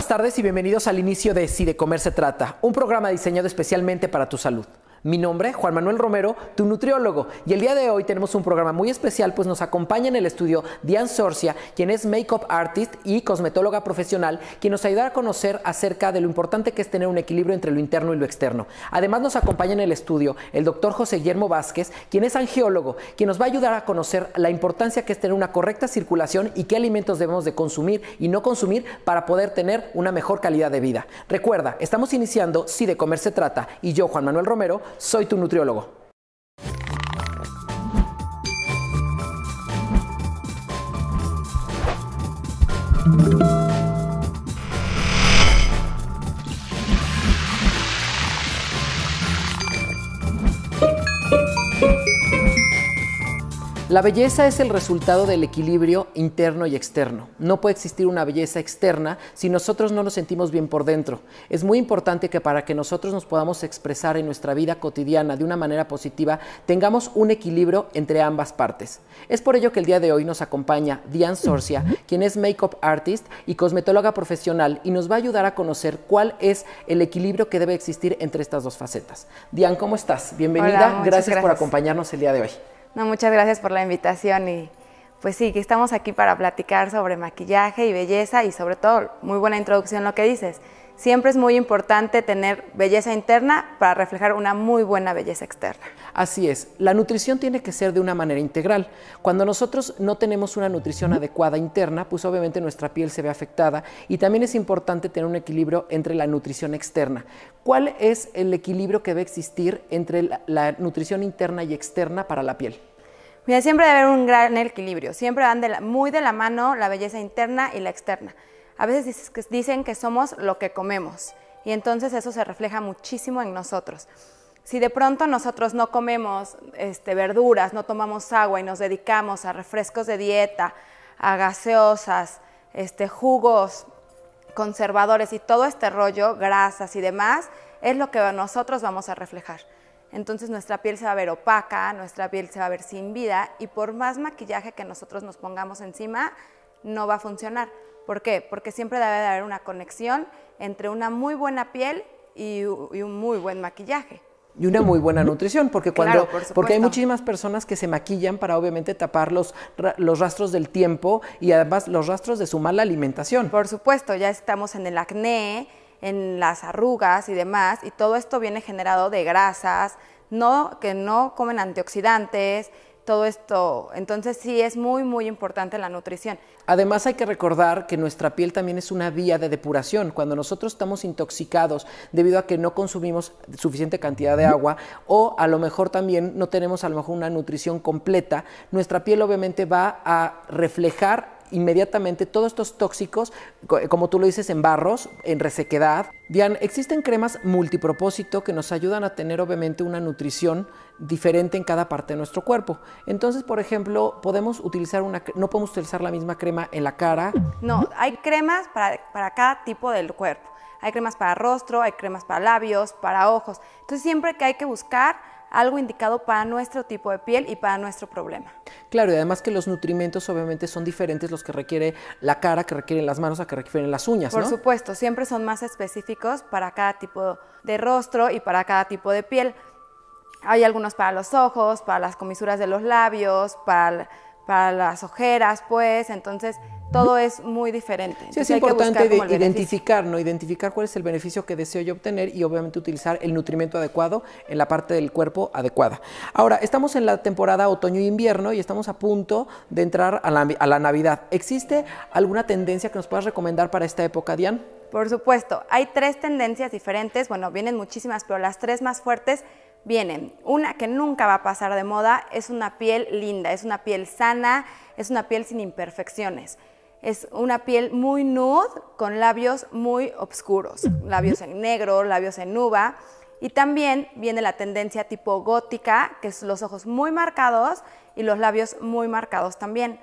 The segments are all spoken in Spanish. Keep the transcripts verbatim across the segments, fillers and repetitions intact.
buenas tardes y bienvenidos al inicio de Si de Comer se trata, un programa diseñado especialmente para tu salud. Mi nombre, Juan Manuel Romero, tu nutriólogo, y el día de hoy tenemos un programa muy especial, pues nos acompaña en el estudio Diane Sorcia, quien es make-up artist y cosmetóloga profesional, quien nos ayudará a conocer acerca de lo importante que es tener un equilibrio entre lo interno y lo externo. Además nos acompaña en el estudio el doctor José Guillermo Vázquez, quien es angiólogo, quien nos va a ayudar a conocer la importancia que es tener una correcta circulación y qué alimentos debemos de consumir y no consumir para poder tener una mejor calidad de vida. Recuerda, estamos iniciando Si de Comer se trata, y yo, Juan Manuel Romero, soy tu nutriólogo. La belleza es el resultado del equilibrio interno y externo. No puede existir una belleza externa si nosotros no nos sentimos bien por dentro. Es muy importante que para que nosotros nos podamos expresar en nuestra vida cotidiana de una manera positiva, tengamos un equilibrio entre ambas partes. Es por ello que el día de hoy nos acompaña Diane Sorcia, quien es make-up artist y cosmetóloga profesional, y nos va a ayudar a conocer cuál es el equilibrio que debe existir entre estas dos facetas. Diane, ¿cómo estás? Bienvenida. Hola, gracias, gracias por gracias. acompañarnos el día de hoy. No, muchas gracias por la invitación y pues sí, que estamos aquí para platicar sobre maquillaje y belleza y sobre todo, muy buena introducción lo que dices. Siempre es muy importante tener belleza interna para reflejar una muy buena belleza externa. Así es, la nutrición tiene que ser de una manera integral. Cuando nosotros no tenemos una nutrición adecuada interna, pues obviamente nuestra piel se ve afectada, y también es importante tener un equilibrio entre la nutrición externa. ¿Cuál es el equilibrio que debe existir entre la, la nutrición interna y externa para la piel? Mira, siempre debe haber un gran equilibrio, siempre van de la, muy de la mano la belleza interna y la externa. A veces dicen que somos lo que comemos y entonces eso se refleja muchísimo en nosotros. Si de pronto nosotros no comemos este, verduras, no tomamos agua y nos dedicamos a refrescos de dieta, a gaseosas, este, jugos, conservadores y todo este rollo, grasas y demás, es lo que nosotros vamos a reflejar. Entonces nuestra piel se va a ver opaca, nuestra piel se va a ver sin vida y por más maquillaje que nosotros nos pongamos encima, no va a funcionar. ¿Por qué? Porque siempre debe de haber una conexión entre una muy buena piel y, y un muy buen maquillaje. Y una muy buena nutrición, porque cuando Claro, por porque hay muchísimas personas que se maquillan para obviamente tapar los, los rastros del tiempo y además los rastros de su mala alimentación. Por supuesto, ya estamos en el acné, en las arrugas y demás, y todo esto viene generado de grasas, no, que no comen antioxidantes, todo esto. Entonces sí es muy, muy importante la nutrición. Además hay que recordar que nuestra piel también es una vía de depuración. Cuando nosotros estamos intoxicados debido a que no consumimos suficiente cantidad de agua o a lo mejor también no tenemos a lo mejor una nutrición completa, nuestra piel obviamente va a reflejar inmediatamente todos estos tóxicos, como tú lo dices, en barros, en resequedad. Diane, existen cremas multipropósito que nos ayudan a tener obviamente una nutrición diferente en cada parte de nuestro cuerpo. Entonces, por ejemplo, podemos utilizar una, no podemos utilizar la misma crema en la cara. No, hay cremas para, para cada tipo del cuerpo. Hay cremas para rostro, hay cremas para labios, para ojos. Entonces, siempre que hay que buscar algo indicado para nuestro tipo de piel y para nuestro problema. Claro, y además que los nutrimentos obviamente son diferentes los que requiere la cara, que requieren las manos, a que requieren las uñas, Por ¿no? supuesto, siempre son más específicos para cada tipo de rostro y para cada tipo de piel. Hay algunos para los ojos, para las comisuras de los labios, para, para las ojeras, pues, entonces todo es muy diferente. Sí, Entonces, es importante de identificar, ¿no? Identificar cuál es el beneficio que deseo yo obtener y obviamente utilizar el nutrimento adecuado en la parte del cuerpo adecuada. Ahora, estamos en la temporada otoño e invierno y estamos a punto de entrar a la, a la Navidad. ¿Existe alguna tendencia que nos puedas recomendar para esta época, Diane? Por supuesto, hay tres tendencias diferentes, bueno, vienen muchísimas, pero las tres más fuertes vienen. Una que nunca va a pasar de moda es una piel linda, es una piel sana, es una piel sin imperfecciones. Es una piel muy nude con labios muy oscuros, labios en negro, labios en uva. Y también viene la tendencia tipo gótica, que es los ojos muy marcados y los labios muy marcados también.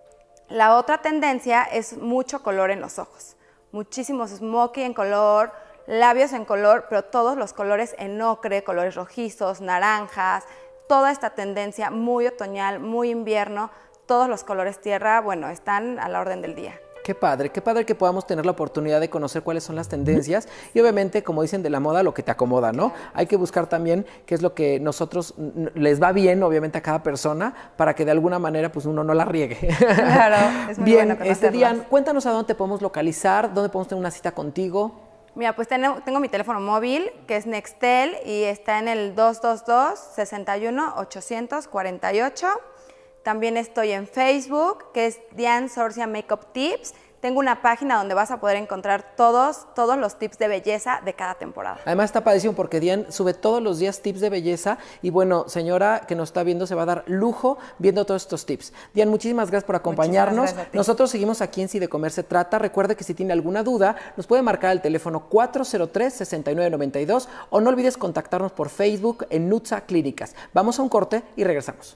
La otra tendencia es mucho color en los ojos, muchísimos smoky en color, labios en color, pero todos los colores en ocre, colores rojizos, naranjas, toda esta tendencia muy otoñal, muy invierno, todos los colores tierra, bueno, están a la orden del día. Qué padre, qué padre que podamos tener la oportunidad de conocer cuáles son las tendencias y obviamente, como dicen de la moda, lo que te acomoda, ¿no? Claro. Hay que buscar también qué es lo que nosotros les va bien, obviamente, a cada persona para que de alguna manera pues uno no la riegue. Claro, es muy bien, bueno este, Dian, cuéntanos a dónde te podemos localizar, dónde podemos tener una cita contigo. Mira, pues tengo, tengo mi teléfono móvil, que es Nextel, y está en el dos dos dos, seis uno, ocho cero cero, cuatro ocho. También estoy en Facebook, que es Dian Sorcia Makeup Tips. Tengo una página donde vas a poder encontrar todos, todos los tips de belleza de cada temporada. Además está padrísimo porque Dian sube todos los días tips de belleza y bueno, señora que nos está viendo se va a dar lujo viendo todos estos tips. Dian, muchísimas gracias por acompañarnos. Nosotros seguimos aquí en Si de Comer se Trata. Recuerde que si tiene alguna duda nos puede marcar al teléfono cuatro cero tres, seis nueve nueve dos o no olvides contactarnos por Facebook en Nutsa Clínicas. Vamos a un corte y regresamos.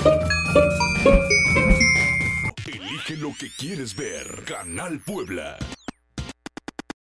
Elige lo que quieres ver. Canal Puebla.